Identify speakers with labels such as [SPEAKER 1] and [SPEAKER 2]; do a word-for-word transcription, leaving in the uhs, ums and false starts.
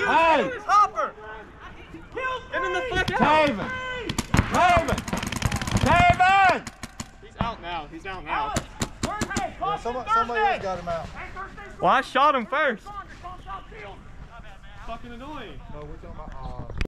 [SPEAKER 1] Hey!
[SPEAKER 2] Hopper! Get in the fuck out!
[SPEAKER 1] Taven! Taven! Taven!
[SPEAKER 2] He's out now. He's out now.
[SPEAKER 3] Yeah, somebody, somebody else got him out.
[SPEAKER 2] Well, I shot him first. Fucking annoying.
[SPEAKER 3] No, we're talking about. Uh,